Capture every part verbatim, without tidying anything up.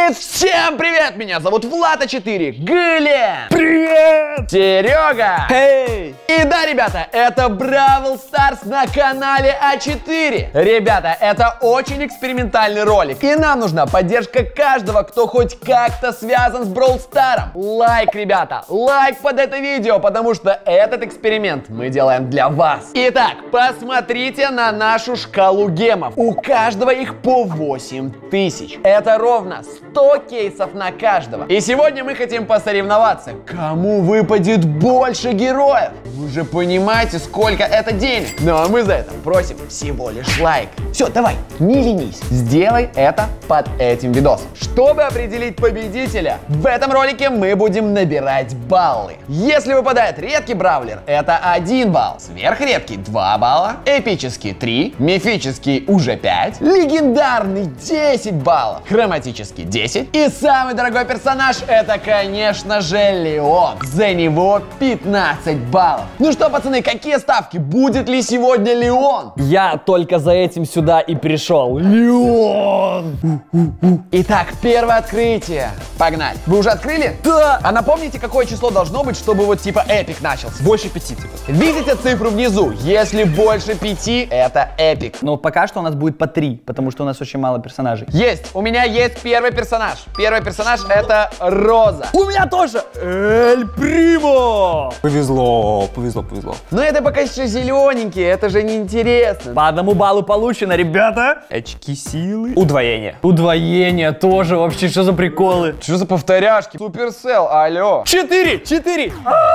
Всем привет! Меня зовут Влад а четыре, Глеб! Привет! Серега! Эй! И да, ребята, это Бравл Старс на канале а четыре. Ребята, это очень экспериментальный ролик, и нам нужна поддержка каждого, кто хоть как-то связан с Бравл Старом. Лайк, ребята, лайк под это видео, потому что этот эксперимент мы делаем для вас. Итак, посмотрите на нашу шкалу гемов. У каждого их по восемь тысяч. Это ровно сто кейсов на каждого. И сегодня мы хотим посоревноваться, кому выпадет больше героев. Вы же понимаете, сколько это денег. Ну а мы за это просим всего лишь лайк. Все, давай, не ленись, сделай это под этим видосом. Чтобы определить победителя, в этом ролике мы будем набирать баллы. Если выпадает редкий бравлер, это один балл, сверхредкий два балла, эпический три, мифический уже пять, легендарный десять баллов, хроматический десять и самый дорогой персонаж это, конечно же, Леон. За него пятнадцать баллов. Ну что, пацаны, какие ставки? Будет ли сегодня Леон? Я только за этим сюда и пришел. Леон! Итак, первое открытие. Погнали. Вы уже открыли? Да! А напомните, какое число должно быть, чтобы вот типа эпик начался? Больше пяти, типа. Видите цифру внизу? Если больше пяти, это эпик. Но пока что у нас будет по три, потому что у нас очень мало персонажей. Есть! У меня есть первый персонаж. Первый персонаж это Роза. У меня тоже! Эль Примо! Повезло, повезло, повезло. Но это пока еще зелененькие, это же неинтересно. По одному баллу получено, ребята. Очки силы. Удвоение. Удвоение тоже вообще, что за приколы? Что за повторяшки? Суперсел, алло. Четыре! Четыре!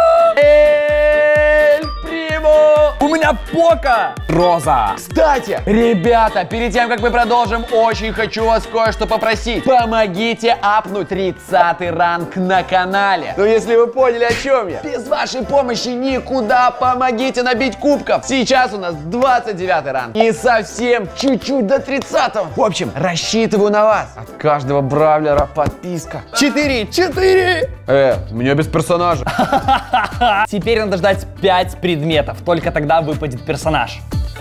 Эль Примо! У меня Пока! Роза. Кстати, ребята, перед тем, как мы продолжим, очень хочу вас кое-что попросить. Помогите апнуть тридцатый ранг на канале. Ну, если вы поняли, о чем я. Без вашей помощи никуда. Помогите набить кубков. Сейчас у нас двадцать девятый ранг. И совсем чуть-чуть до тридцатого. В общем, рассчитываю на вас. От каждого бравлера подписка. Четыре! Четыре! Э, у меня без персонажа. Теперь надо ждать пять предметов. Только тогда выпадет персонаж.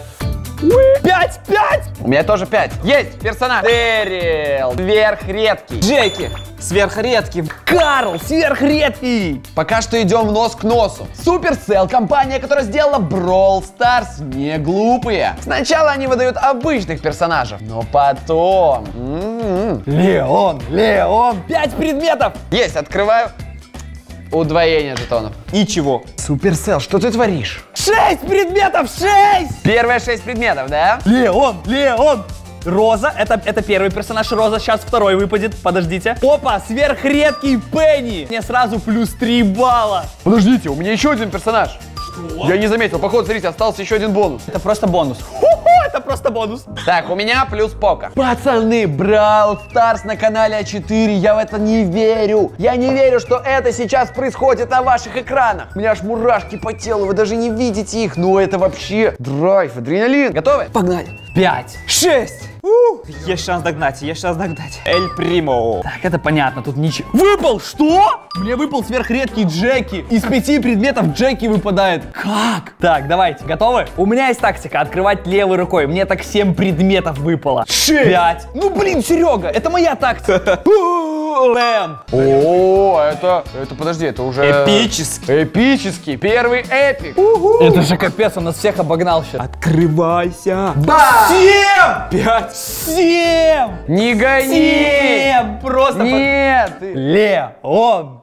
Пять! Пять! У меня тоже пять. Есть персонаж. Дэрил. Сверхредкий. Джеки. Сверхредкий. Карл. Сверхредкий. Пока что идем нос к носу. Суперсел, компания, которая сделала Бравл Старс, не глупые. Сначала они выдают обычных персонажей, но потом... М-м-м. Леон. Леон. Пять предметов. Есть, открываю. Удвоение жетонов. Ничего. Суперсел, что ты творишь? Шесть предметов. Шесть. Первые шесть предметов, да? Леон. Леон. Роза, это, это первый персонаж Роза, сейчас второй выпадет, подождите. Опа, сверхредкий Пенни. Мне сразу плюс три балла. Подождите, у меня еще один персонаж. Что? Я не заметил, походу, смотрите, остался еще один бонус. Это просто бонус. Ху-ху, это просто бонус. Так, у меня плюс Пока. Пацаны, Бравл Старс на канале а четыре, я в это не верю. Я не верю, что это сейчас происходит на ваших экранах. У меня аж мурашки по телу, вы даже не видите их. Ну это вообще драйв, адреналин. Готовы? Погнали. Пять. Шесть. Ух, есть шанс догнать, есть шанс догнать. Эль Примо. Так, это понятно, тут ничего. Выпал, что? Мне выпал сверхредкий Джеки. Из пяти предметов Джеки выпадает. Как? Так, давайте, готовы? У меня есть тактика, открывать левой рукой. Мне так семь предметов выпало. Шесть. Пять. Ну, блин, Серега, это моя тактика. Бэм. О, это, это, подожди, это уже... Эпический. Эпический, первый эпик. Это же капец, он нас всех обогнал сейчас. Открывайся. Да! Семь. Пять. Семь. Не гони! Семь. Просто... Нет! под- Леон.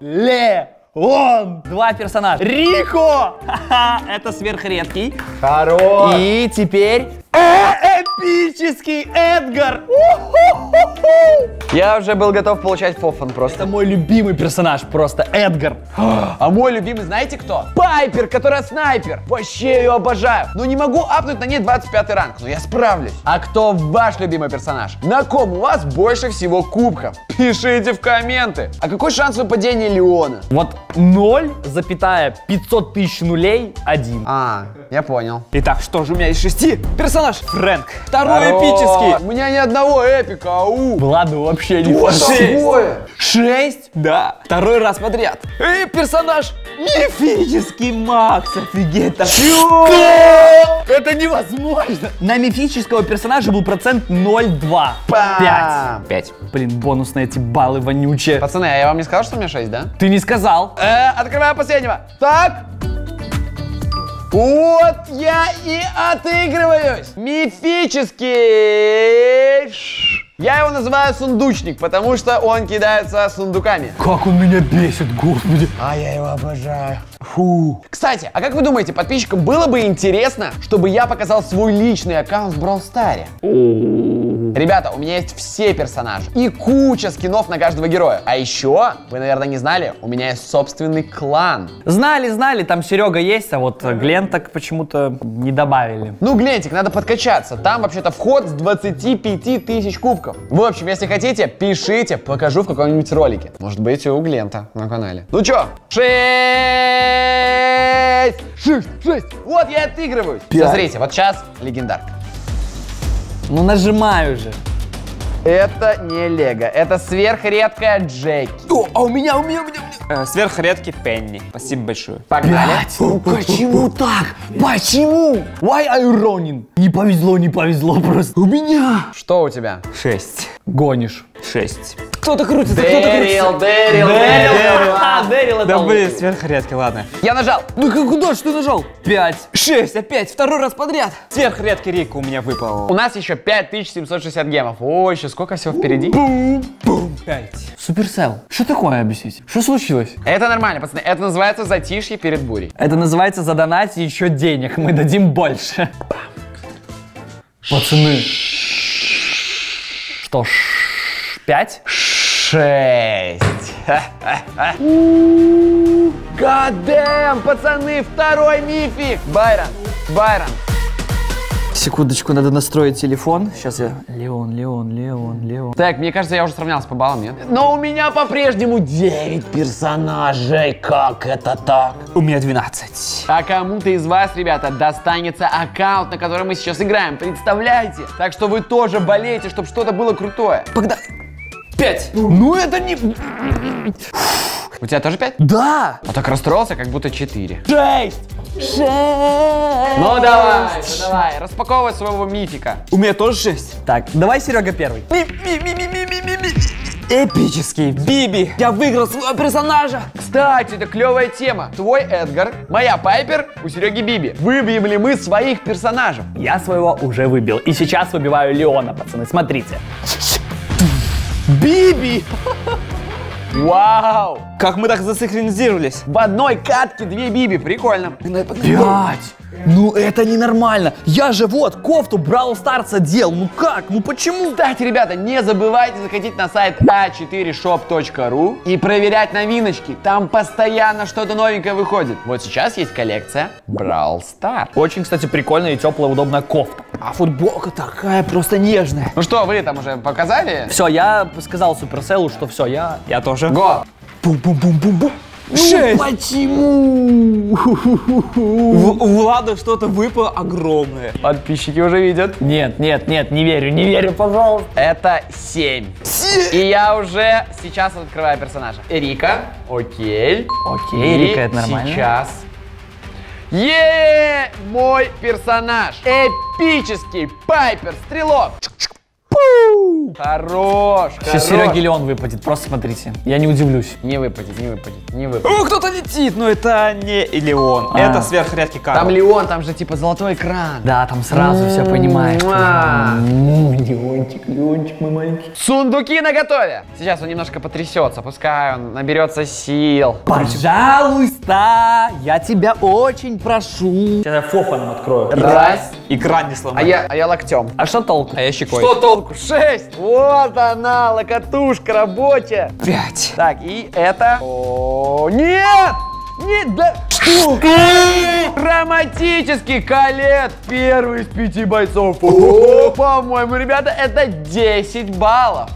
Леон. Два персонажа. Рико. Ха-ха, это сверхредкий. Хорош! И теперь... Э, эпический Эдгар. У-ху-ху-ху. Я уже был готов получать фофан просто. Это мой любимый персонаж, просто Эдгар. А мой любимый, знаете кто? Пайпер, которая снайпер. Вообще ее обожаю. Но не могу апнуть на ней двадцать пятый ранг, но я справлюсь. А кто ваш любимый персонаж? На ком у вас больше всего кубков? Пишите в комменты. А какой шанс выпадения Леона? Вот ноль, запятая пятьсот тысяч нулей, один. А, я понял. Итак, что же у меня из шести? Персонаж Фрэнк. Второй Хорош. эпический. У меня ни одного эпика, ау. Ладно, вообще не Что фашист. такое? Шесть? Да. Второй раз подряд. Эй, персонаж Мифический Макс, офигеть. Так. Это невозможно! На мифического персонажа был процент ноль целых два. Пять. Пять. Блин, бонус на эти баллы вонючие. Пацаны, а я вам не сказал, что у меня шесть, да? Ты не сказал. Э, открываю последнего. Так. Вот я и отыгрываюсь. Мифический. Я его называю сундучник, потому что он кидается сундуками. Как он меня бесит, господи. А я его обожаю. Фу. Кстати, а как вы думаете, подписчикам было бы интересно, чтобы я показал свой личный аккаунт в Brawl Stars? Ребята, у меня есть все персонажи и куча скинов на каждого героя. А еще, вы, наверное, не знали, у меня есть собственный клан. Знали, знали, там Серега есть, а вот Глен так почему-то не добавили. Ну, Глентик, надо подкачаться. Там вообще-то вход с двадцати пяти тысяч кубков. В общем, если хотите, пишите, покажу в каком-нибудь ролике. Может быть, и у Глента на канале. Ну чё? Шесть! Шесть! Шесть! Вот я отыгрываюсь. Все, смотрите, вот сейчас легендарка. Ну нажимаю же. Это не Лего, это сверхредкая Джеки. О, а у меня, у меня, у меня, у меня. Э, сверхредкий Пенни. Спасибо большое. Погнали. Ну почему так? Почему? Why are you running? Не повезло, не повезло просто. У меня. Что у тебя? Шесть. Гонишь. Шесть. Кто-то крутится, кто-то Дэрил, крутится. Дэрил, Дэрил. А, Дэрил это Да он. блин, сверхредкий, ладно. Я нажал. Ну как, куда ж ты нажал? Пять. Шесть, опять, второй раз подряд. Сверхредкий Рик у меня выпал. У нас еще пять тысяч семьсот шестьдесят гемов. Ой, еще сколько всего впереди? Пять. Суперсел. Что такое, объясните? Что случилось? Это нормально, пацаны. Это называется затишье перед бурей. Это называется задонать еще денег. Мы дадим больше. Пацаны. Что ж, пять? Шесть. Гадэм, пацаны, второй мифик. Байрон, Байрон. Секундочку, надо настроить телефон. Сейчас я... Леон, Леон, Леон, Леон. Так, мне кажется, я уже сравнялся по баллам, нет? Но у меня по-прежнему девять персонажей. Как это так? У меня двенадцать. А кому-то из вас, ребята, достанется аккаунт, на котором мы сейчас играем. Представляете? Так что вы тоже болеете, чтобы что-то было крутое. Погнали. Пять. Ну это не... У тебя тоже пять? Да! А так расстроился, как будто четыре. Шесть! Шесть! Ну давай, ну давай, распаковывай своего мифика. У меня тоже шесть. Так, давай Серега первый. Эпический Биби. Я выиграл своего персонажа. Кстати, это клевая тема. Твой Эдгар, моя Пайпер, у Сереги Биби. Выбьем ли мы своих персонажей? Я своего уже выбил. И сейчас выбиваю Леона, пацаны. Смотрите. Биби! Вау! Как мы так засинхронизировались? В одной катке две Биби, прикольно. Пять! Ну это ненормально. Я же вот кофту Brawl Stars одел. Ну как? Ну почему? Кстати, ребята, не забывайте заходить на сайт а четыре шоп точка ру и проверять новиночки. Там постоянно что-то новенькое выходит. Вот сейчас есть коллекция Brawl Stars. Очень, кстати, прикольная и теплая, удобная кофта. А футболка такая просто нежная. Ну что, вы там уже показали? Все, я сказал Суперселу, что все, я... Я тоже. Го! Бум-бум-бум-бум-бум. Ну, почему? У Влада что-то выпало огромное. Подписчики уже видят. Нет, нет, нет, не верю, не верю, пожалуйста. Это семь. И я уже сейчас открываю персонажа. Рика. Окей. Окей, И Рика, это нормально. Сейчас. Е, мой персонаж. Эпический Пайпер Стрелок. Хорош, Сейчас хорош. Сереге Леон выпадет, просто смотрите. Я не удивлюсь. Не выпадет, не выпадет, не выпадет. О, кто-то летит, но это не Леон. А. Это сверхредкий Карл. Там Леон, там же типа золотой экран. Да, там сразу все понимаешь. Муа. М, Леончик, Леончик, мой маленький. Сундуки наготове. Сейчас он немножко потрясется, пускай он наберется сил. Пожалуйста, я тебя очень прошу. Сейчас я фофаном открою. Раз. Экран не А сломай. я, а я локтем. А что толку? А я щекой. Что толку? Шесть. Вот она, локотушка рабочая. Пять. Так, и это... О, нет! Нет, да... Что? Драматический колет. Первый из пяти бойцов. О, по-моему, ребята, это десять баллов.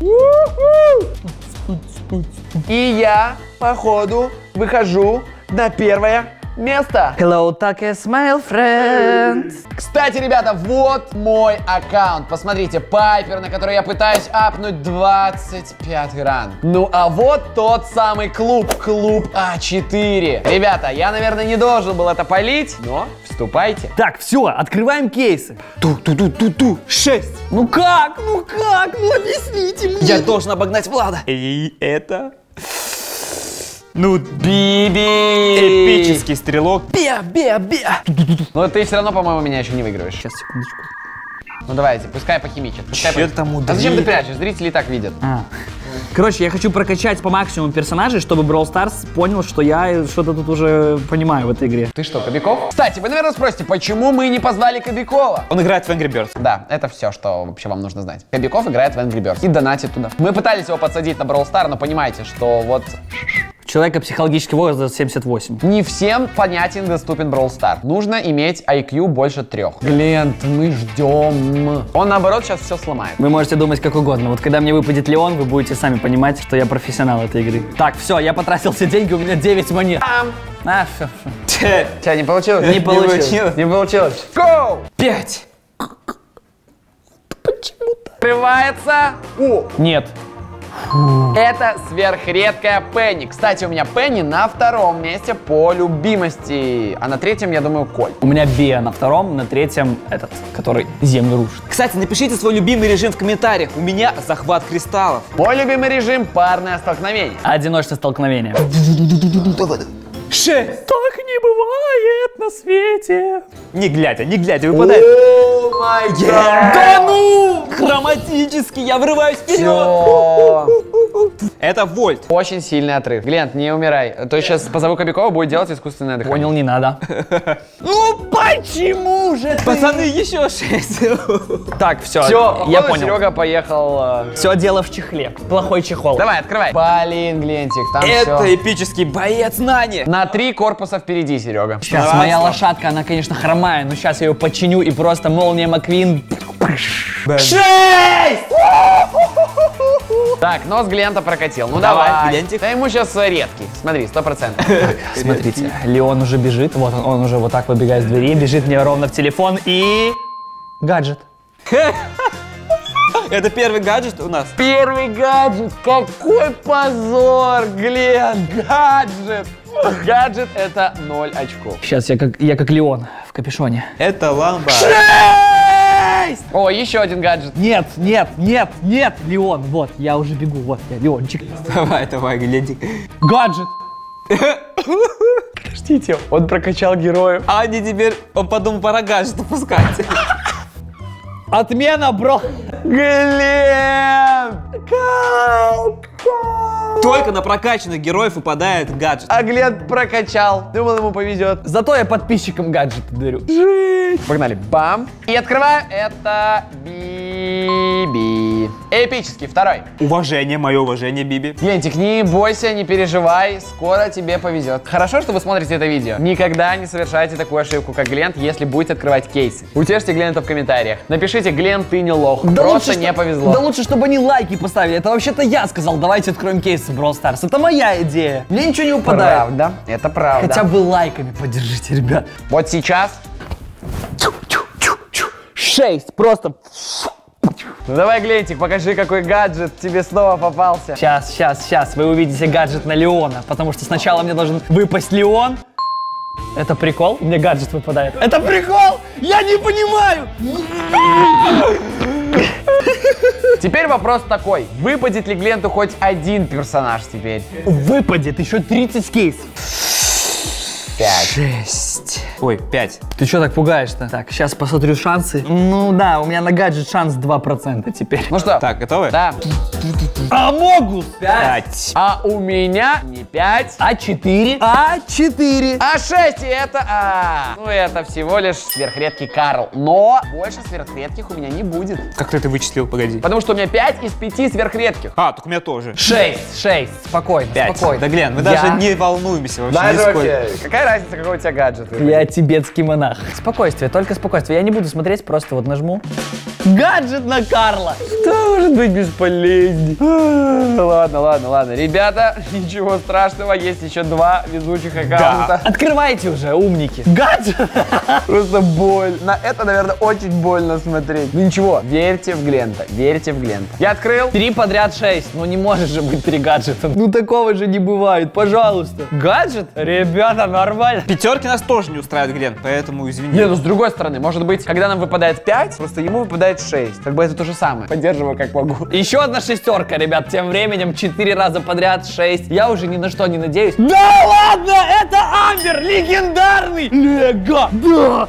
И я, походу, выхожу на первое место. Hello, Takes, my friend. Кстати, ребята, вот мой аккаунт. Посмотрите, Пайпер, на который я пытаюсь апнуть двадцать пятый ранг. Ну а вот тот самый клуб, клуб А четыре. Ребята, я, наверное, не должен был это полить, но вступайте. Так, все, открываем кейсы. Ту-ту-ту-ту-ту. Шесть. Ну как? Ну как? Ну объясните мне. Я должен обогнать Влада. И это... Ну, Биби! эпический стрелок. Бе, бе, бе. Но ты все равно, по-моему, меня еще не выигрываешь. Сейчас, секундочку. Ну давайте, пускай похимичит. Пускай Чё по- там А зачем ты удалить? прячешь? Зрители и так видят. А. Короче, я хочу прокачать по максимуму персонажей, чтобы Brawl Stars понял, что я что-то тут уже понимаю в этой игре. Ты что, Кобяков? Кстати, вы, наверное, спросите, почему мы не позвали Кобякова? Он играет в Angry Birds. Да, это все, что вообще вам нужно знать. Кобяков играет в Angry Birds и донатит туда. Мы пытались его подсадить на Brawl Star, но понимаете, что вот Человека психологический возраст семьдесят восемь. не всем понятен и доступен Brawl Star. Нужно иметь ай кью больше трех. Глент, мы ждем. Он, наоборот, сейчас все сломает. Вы можете думать как угодно. Вот когда мне выпадет Леон, вы будете сами понимать, что я профессионал этой игры. Так, все, я потратил все деньги, у меня девять монет. А, все, все. У тебя не получилось? Не получилось. Не получилось. Go! Пять. Открывается. О, Нет. это сверхредкая Пенни. Кстати, у меня Пенни на втором месте по любимости. А на третьем, я думаю, Коль. У меня Беа на втором, на третьем этот, который землю рушит. Кстати, напишите свой любимый режим в комментариях. У меня захват кристаллов. Мой любимый режим — парное столкновение. Одиночное столкновение. Шесть. Так не бывает на свете. Не глядя, не глядя, выпадает. О май гад! Да ну! Хроматический, я врываюсь вперед. Всё. Это Вольт. Очень сильный отрыв. Глент, не умирай. То есть сейчас позову Кобякова, будет делать искусственное дыхание. Понял, не надо. Ну почему же ты? Пацаны, еще шесть. Так, все, Все, я понял. Серега поехал. э, Все дело в чехле. Плохой чехол. Давай, открывай. Блин, Глентик, там Это все. эпический боец знания. На три корпуса впереди, Серега. Сейчас, Раз. моя лошадка, она, конечно, хромая, но сейчас я ее починю и просто молния Маквин. Шесть! Так, нос Глента прокатил. Ну давай. Давай, Глентик. Да ему сейчас редкий. Смотри, сто процентов. Смотрите, Леон уже бежит, вот он, он уже вот так выбегает с двери, бежит мне ровно в телефон и... Гаджет. Это первый гаджет у нас. Первый гаджет. Какой позор, Глент. Гаджет. Гаджет — это ноль очков. Сейчас я как, я как Леон в капюшоне. Это ламба. О, еще один гаджет. Нет, нет, нет, нет, Леон, вот, я уже бегу, вот я, Леончик. Давай, давай, глядик. Гаджет. Подождите, он прокачал героев. А они теперь, он подумал, пора гаджет опускать. Отмена, бро. Глент! Только на прокачанных героев выпадает гаджет. А Глент прокачал. Думал, ему повезет. Зато я подписчикам гаджеты дарю. Погнали. Бам. И открываю. Это Биби. Эпический, второй. Уважение, мое уважение, Биби. Глентик, не бойся, не переживай. Скоро тебе повезет. Хорошо, что вы смотрите это видео. Никогда не совершайте такую ошибку, как Глент, если будете открывать кейсы. Утешьте Глента в комментариях. Напишите: Глент, ты не лох. Просто лучше, не что- повезло. Да лучше, чтобы они лайки поставили. Это вообще-то я сказал, давайте откроем кейсы в Brawl Stars. Это моя идея. Мне ничего не упадает. Правда. Это правда. Хотя бы лайками поддержите, ребят. Вот сейчас. Шесть, просто. Ну давай, Глентик, покажи, какой гаджет тебе снова попался. Сейчас, сейчас, сейчас, вы увидите гаджет на Леона, потому что сначала мне должен выпасть Леон. Это прикол? Мне гаджет выпадает. Это прикол? Я не понимаю! Теперь вопрос такой. Выпадет ли Гленту хоть один персонаж теперь? Выпадет еще тридцать кейсов. Пять. Шесть. Ой, пять. Ты что так пугаешь-то? Так, сейчас посмотрю шансы. Ну да, у меня на гаджет шанс два процента теперь. Ну что? Так, готовы? Да. Амогус! Пять. А у меня не пять, А четыре? А четыре? а шесть, и это А. Ну это всего лишь сверхредкий Карл. Но больше сверхредких у меня не будет. Как ты это вычислил? Погоди. Потому что у меня пять из пяти сверхредких. А, так у меня тоже. Шесть, шесть. Спокойно, Пять. спокойно. Да, Глен, мы Я- даже не волнуемся вообще. Даже нисколько. вообще, какая разница, какой у тебя гаджет? Я тибетский монах. Спокойствие, только спокойствие. Я не буду смотреть, просто вот нажму. Гаджет на Карла. Что может быть бесполезней? Ладно, ладно, ладно. Ребята, ничего страшного, есть еще два везучих аккаунта. Открывайте уже, умники. Гаджет. Просто боль. На это, наверное, очень больно смотреть. Ну ничего, верьте в Глента, верьте в Глента. Я открыл. Три подряд шесть. Ну не может же быть три гаджета. Ну такого же не бывает, пожалуйста. Гаджет? Ребята, нормально. Пятерки нас тоже не устраивает, Глент, поэтому извини. Не, ну с другой стороны, может быть, когда нам выпадает пять, просто ему выпадает шесть. Как бы это то же самое. Поддерживаю как могу. Еще одна шестерка, ребят. Тем временем четыре раза подряд шесть. Я уже ни на что не надеюсь. Да ладно, это Амбер, легендарный. Лего. Да.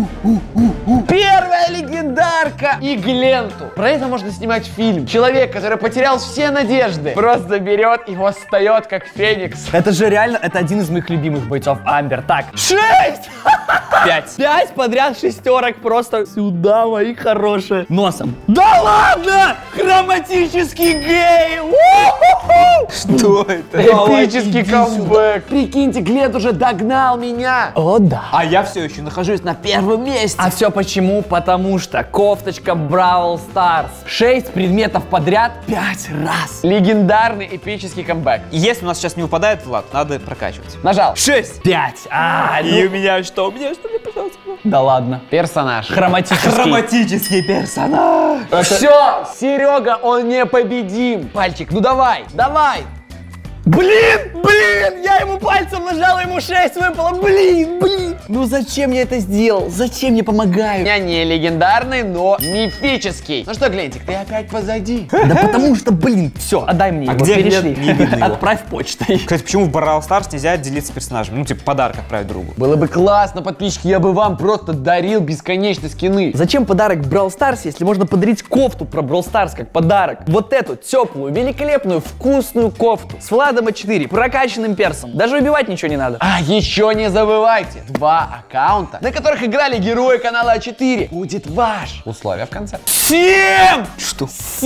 Первая легендарка и Гленту. Про это можно снимать фильм. Человек, который потерял все надежды, просто берет и восстает как феникс. Это же реально, это один из моих любимых бойцов, Амбер. Так, шесть! Пять. Пять подряд шестерок просто сюда, мои хорошие. Носом. Да ладно! Хроматический гей! У-ху-ху! Что это? Эпический камбэк. Прикиньте, Глент уже догнал меня. О, да. А я все еще нахожусь на первом месте. А все почему? Потому что кофточка Бравл Старс. Шесть предметов подряд пять раз. Легендарный эпический камбэк. Если у нас сейчас не выпадает, Влад, надо прокачивать. Нажал. Шесть. Пять. А, И ну... у меня что? У меня что? Мне, пожалуйста. Да ладно. Персонаж. Хроматический. Хроматический персонаж. Все, Серега, он непобедим. Пальчик, ну давай, давай. Блин, блин, я ему пальцем нажал, ему шесть выпало. Блин, блин. Ну зачем я это сделал? Зачем мне У помогают? меня не легендарный, но мифический. Ну что, Глентик, ты опять позади. Да потому что, блин, все, отдай мне А его, где перешли. Глент? Не видно его. Отправь почтой. Кстати, почему в Бравл Старс нельзя делиться персонажами? Ну, типа, подарок отправить другу. Было бы классно, подписчики, я бы вам просто дарил бесконечно скины. Зачем подарок в Brawl Stars, если можно подарить кофту про Brawl Stars как подарок? Вот эту теплую, великолепную, вкусную кофту с Владом а четыре, прокачанным персом. Даже убивать ничего не надо. А еще не забывайте, два аккаунта, на которых играли герои канала а четыре, будет ваш. Условия в конце. Семь! Что?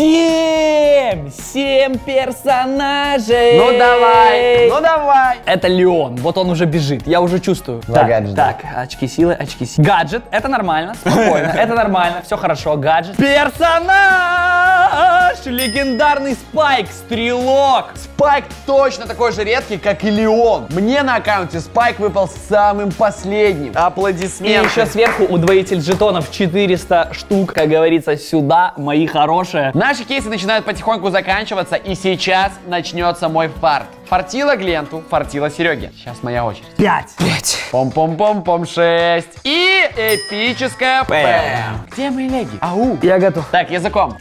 Семь! Семь персонажей! Ну давай, ну давай. Это Леон, вот он уже бежит, я уже чувствую. Два Так, гаджета. так, очки силы, очки силы. Гаджет, это нормально, спокойно, это нормально, все хорошо, гаджет. Персонаж! Легендарный Спайк, стрелок. Спайк точно такой же редкий, как и Леон. Мне на аккаунте Спайк выпал самым последним. И Аплодисменты. еще сверху удвоитель жетонов четыреста штук, как говорится, сюда, мои хорошие. Наши кейсы начинают потихоньку заканчиваться, и сейчас начнется мой фарт. Фартила Гленту, фартила Сереге. Сейчас моя очередь. Пять. Пять. Пом-пом-пом-пом, шесть. И эпическая Пэм. Где мои леги? Ау. Я готов. Так, языком.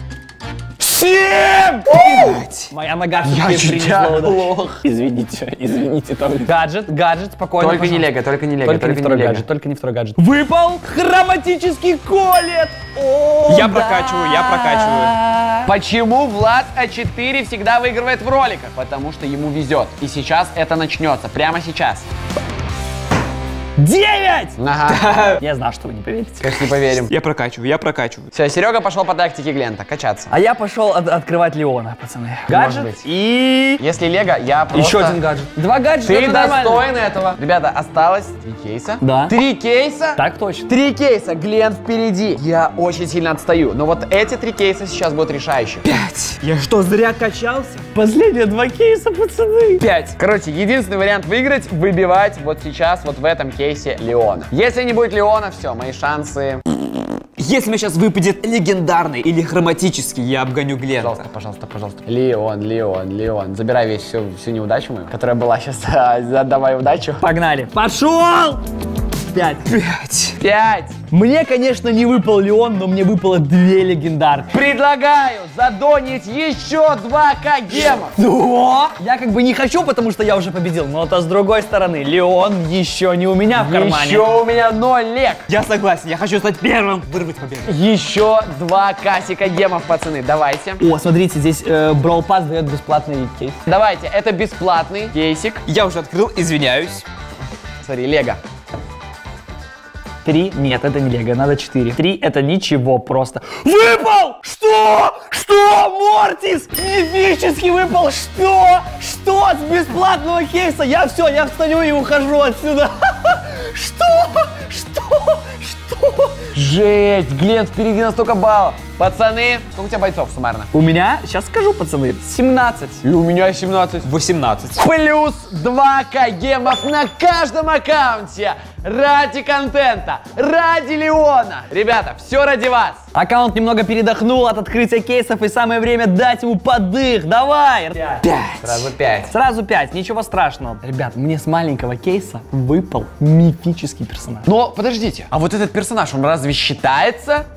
Семь! Моя нога Я все-таки принесла чуть удачу. Извините, извините, только. Гаджет, гаджет, спокойно, Только не пожалуйста. лего, только не лего, Только, не только второй не лего. гаджет, только не второй гаджет. Выпал хроматический колет! О, Я да. прокачиваю, я прокачиваю. Почему Влад а четыре всегда выигрывает в роликах? Потому что ему везет. И сейчас это начнется. Прямо сейчас. Девять! Ага. Я знал, что вы не поверите. Конечно, не поверим. Я прокачиваю, я прокачиваю. Все, Серега пошел по тактике Глента. Качаться. А я пошел от- открывать Леона, пацаны. Может Гаджет быть. и... Если лего, я просто... Еще один гаджет. Два гаджета, Ты это нормально. достоин этого. Ребята, осталось три кейса. Да. Три кейса. Так точно. Три кейса. Глент впереди. Я очень сильно отстаю. Но вот эти три кейса сейчас будут решающие. Пять. Я что, зря качался? Последние два кейса, пацаны. Пять. Короче, единственный вариант выиграть — выбивать вот сейчас, вот в этом кейсе Леона. Если не будет Леона, все, мои шансы... Если мне сейчас выпадет легендарный или хроматический, я обгоню Глента. Пожалуйста, пожалуйста, пожалуйста. Леон, Леон, Леон. Забирай весь всю, всю неудачу мою, которая была сейчас. Отдавай удачу. Погнали. Пошел! Пять. Пять. Пять. Мне, конечно, не выпал Леон, но мне выпало две легендарки. Предлагаю задонить еще два кагема. Что? Я как бы не хочу, потому что я уже победил. Но то с другой стороны, Леон еще не у меня в кармане. Еще у меня ноль лег. Я согласен, я хочу стать первым, вырвать победу. Еще два касика гемов, пацаны. Давайте. О, смотрите, здесь э, Brawl Pass дает бесплатный кейс. Давайте, это бесплатный кейсик. Я уже открыл, извиняюсь. Смотри, лего. Три? Нет, это не лего, надо четыре. Три это ничего просто. Выпал! Что? Что? Мортис! Мифический выпал! Что? Что? С бесплатного кейса? Я все, я встаю и ухожу отсюда. Что? Что? Что? Что? Жесть, Глен, впереди на столько баллов. Пацаны, сколько у тебя бойцов суммарно? У меня, сейчас скажу, пацаны, семнадцать. И у меня семнадцать. восемнадцать. Плюс два кагемов на каждом аккаунте. Ради контента, ради Леона. Ребята, все ради вас. Аккаунт немного передохнул от открытия кейсов, и самое время дать ему подых. Давай! Пять. Сразу пять. Сразу пять, ничего страшного. Ребят, мне с маленького кейса выпал мифический персонаж. Но подождите, а вот этот персонаж, он разве считается?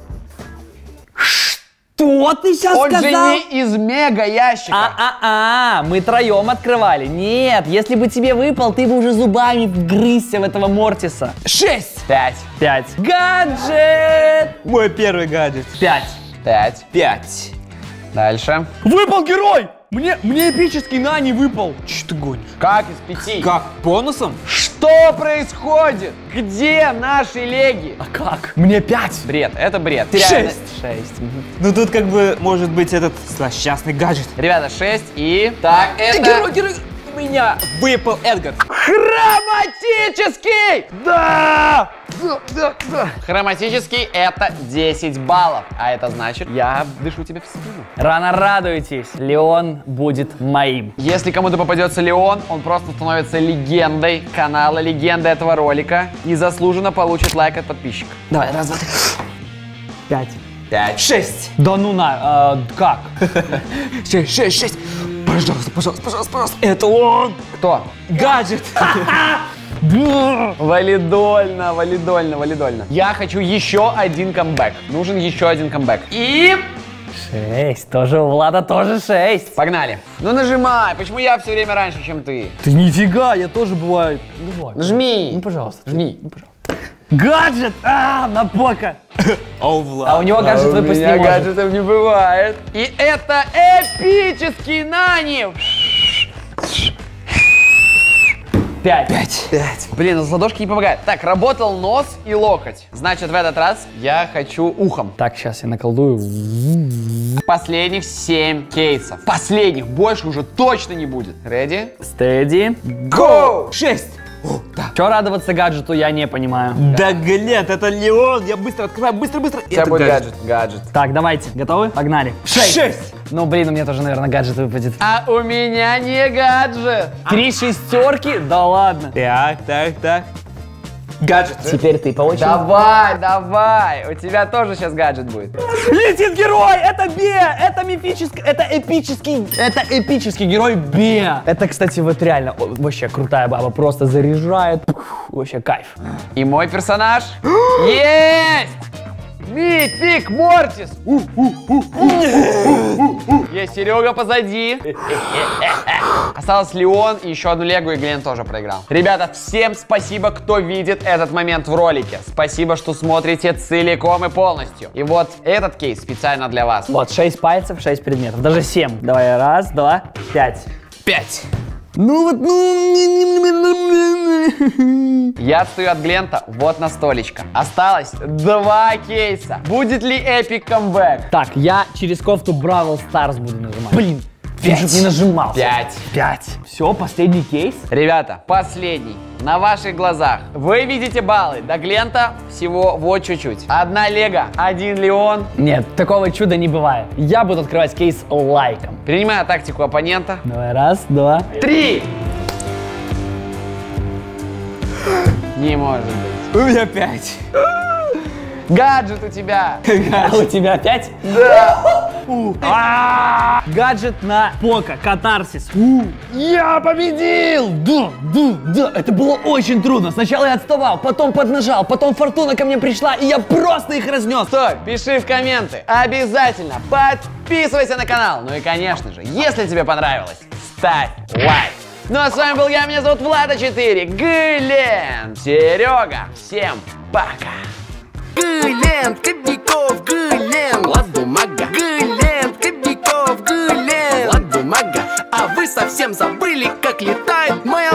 Что ты сейчас Он сказал? же не из мега ящика. А-а-а, мы троем открывали. Нет, если бы тебе выпал, ты бы уже зубами вгрызся в этого Мортиса. Шесть. Пять. Пять. Гаджет! Мой первый гаджет. Пять. Пять. Пять. Дальше. Выпал герой! Мне, мне эпический Нани выпал. Че ты гонишь? Как из пяти? Как? Бонусом? Что происходит? Где наши леги? А как? Мне пять. Бред, это бред. Шесть. Шесть. Мгм. Ну тут как бы может быть этот злосчастный гаджет. Ребята, шесть и... Так, это... Герой, герой. У меня выпал Эдгар. Хроматический! Да! Да, да, да. Хроматический это десять баллов. А это значит, я дышу тебе в спину. Рано радуйтесь, Леон будет моим. Если кому-то попадется Леон, он просто становится легендой канала, легендой этого ролика и заслуженно получит лайк от подписчика. Давай, раз, два, три. Пять. Пять. Шесть. Да ну на, э, как? Шесть, шесть, шесть. Пожалуйста, пожалуйста, пожалуйста, пожалуйста. Это он. Кто? Гаджет. Валидольно, валидольно, валидольно. Я хочу еще один камбэк. Нужен еще один камбэк. И... Шесть. Тоже у Влада тоже шесть. Погнали. Ну нажимай. Почему я все время раньше, чем ты? Ты нифига, я тоже бываю. Давай. Нажми. Ну, пожалуйста. Жми. Ну, пожалуйста. Гаджет! А, на бока. А у Влада? А у него гаджет А у выпасть не меня может. гаджетов не бывает. И это эпический Нани. Пять. Пять. Блин, ну ладошки не помогают. Так, работал нос и локоть. Значит, в этот раз я хочу ухом. Так, сейчас я наколдую. Последних семь кейсов. Последних. Больше уже точно не будет. Реди? Стеди. Go! Шесть. О, да. Че радоваться гаджету, я не понимаю. Да, Глент, это Леон. Я быстро открываю, быстро, быстро. У тебя будет гаджет. Гаджет. Так, давайте, готовы? Погнали. Шесть. Ну, блин, у меня тоже, наверное, гаджет выпадет. А у меня не гаджет. Три шестерки? Да ладно. Так, так, так. Гаджет. Теперь ты по очереди. Давай, давай. У тебя тоже сейчас гаджет будет. Летит герой! Это Беа! Это мифический, это эпический, это эпический герой Беа! Это, кстати, вот реально о, вообще крутая баба, просто заряжает. Пух, вообще кайф. И мой персонаж есть! Мифик Мортис! Есть Серега позади. Осталось Леон и еще одну Легу, и Глен тоже проиграл. Ребята, всем спасибо, кто видит этот момент в ролике. Спасибо, что смотрите целиком и полностью. И вот этот кейс специально для вас. Вот, шесть пальцев, шесть предметов, даже семь. Давай, раз, два, пять. Пять. Ну вот, ну... Я отстаю от Глента вот на столечко. Осталось два кейса. Будет ли эпик камбэк? Так, я через кофту Бравл Старс буду нажимать. Блин, я чуть не нажимал. Пять. Пять. Все, последний кейс. Ребята, последний. На ваших глазах. Вы видите баллы. До Глента всего вот чуть-чуть. Одна Лего, один Леон. Нет, такого чуда не бывает. Я буду открывать кейс лайком. Принимая тактику оппонента. Давай, раз, два. Три! Не может быть. У меня пять. Гаджет у тебя. А у тебя пять? Да. А, гаджет на Пока, катарсис. У, Я победил! Да, да, да, это было очень трудно. Сначала я отставал, потом поднажал, потом фортуна ко мне пришла, и я просто их разнес. Стой, пиши в комменты. Обязательно подписывайся на канал. Ну и, конечно же, если тебе понравилось, ставь лайк. Ну а с вами был я, меня зовут Влад а четыре, Глен, Серега. Всем пока. Глен, Кобяков, Глен, Влад Бумага, Глен, Кобяков, Глен, Влад Бумага. А вы совсем забыли, как летает моя